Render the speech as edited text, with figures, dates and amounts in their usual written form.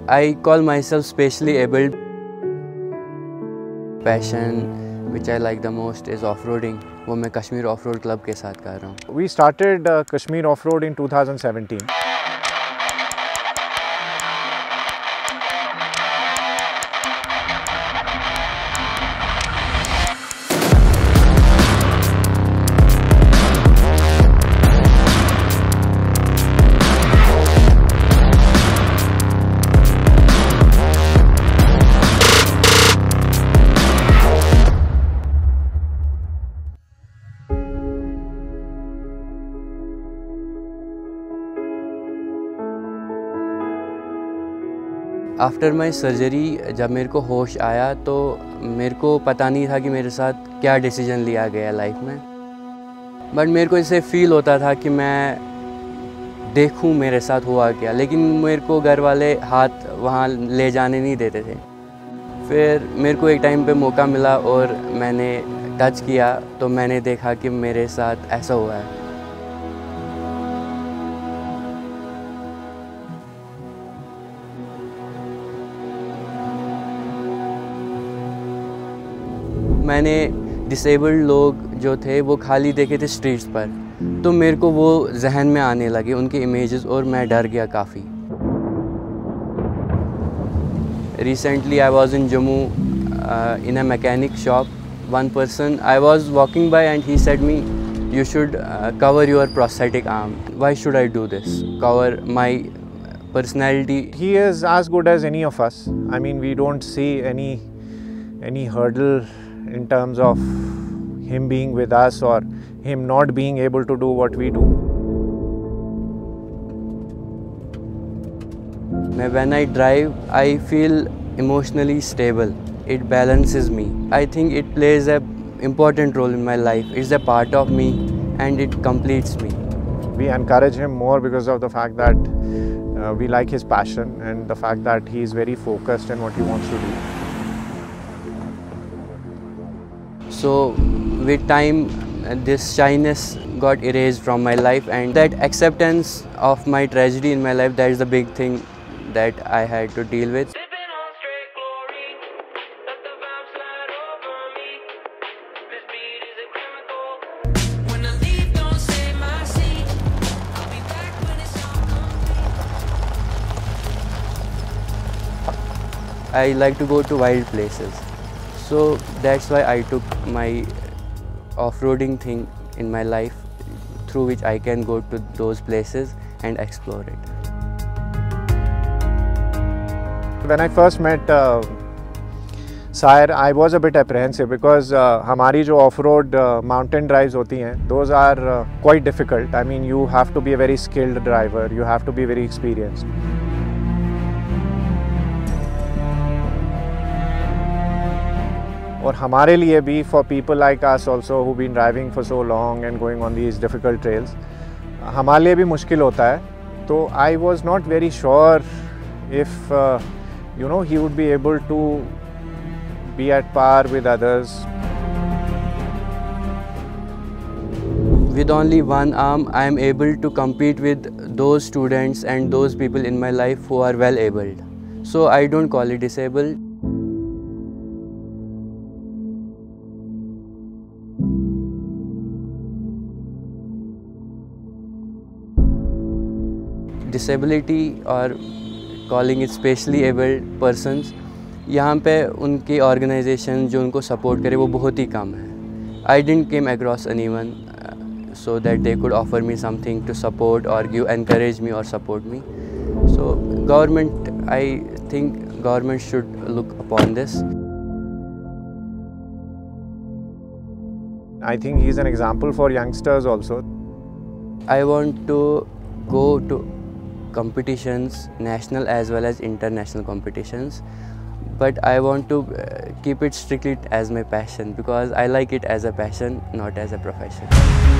I call myself specially abled. Passion which I like the most is off-roading. वो मैं Kashmir off-road club के साथ कर रहा हूँ. We started Kashmir Off-Road in 2017. After my surgery जब मेरे को होश आया तो मेरे को पता नहीं था कि मेरे साथ क्या डिसीजन लिया गया लाइफ में, बट मेरे को इससे फील होता था कि मैं देखूं मेरे साथ हुआ क्या, लेकिन मेरे को घर वाले हाथ वहाँ ले जाने नहीं देते थे. फिर मेरे को एक टाइम पे मौका मिला और मैंने टच किया तो मैंने देखा कि मेरे साथ ऐसा हुआ है. मैंने डिसेबल्ड लोग जो थे वो खाली देखे थे स्ट्रीट्स पर, तो मेरे को वो जहन में आने लगे उनके इमेजेस और मैं डर गया काफ़ी. Recently I was in Jammu in a mechanic shop. One person I was walking by and he said me you should cover your prosthetic arm. Why should I do this? Cover my personality. He is as good as any of us. I mean, we don't see any hurdle in terms of him being with us or him not being able to do what we do. When I drive, I feel emotionally stable. It balances me. I think it plays an important role in my life. It's a part of me and it completes me. We encourage him more because of the fact that we like his passion and the fact that he is very focused in what he wants to do. So with time, this shyness got erased from my life, and that acceptance of my tragedy in my life, that is the big thing that I had to deal with. I like to go to wild places. So that's why I took my off-roading thing in my life, through which I can go to those places and explore it. When I first met Sair, I was a bit apprehensive because हमारी जो off-road mountain drives होती हैं, those are quite difficult. I mean, you have to be a very skilled driver. You have to be very experienced. और हमारे लिए भी, for people like us also who've been driving for so long and going on these difficult trails, हमारे लिए भी मुश्किल होता है. तो I was not very sure if you know, he would be able to be at par with others. With only one arm, I am able to compete with those students and those people in my life who are well abled. So I don't call it disabled. Disability or calling it specially abled persons, यहाँ पे उनकी organisation जो उनको support करे वो बहुत ही कम है. I didn't came across anyone so that they could offer me something to support or encourage me or support me. So government, I think government should look upon this. I think he's an example for youngsters also. I want to go to competitions, national as well as international competitions, but I want to keep it strictly as my passion, because I like it as a passion, not as a profession.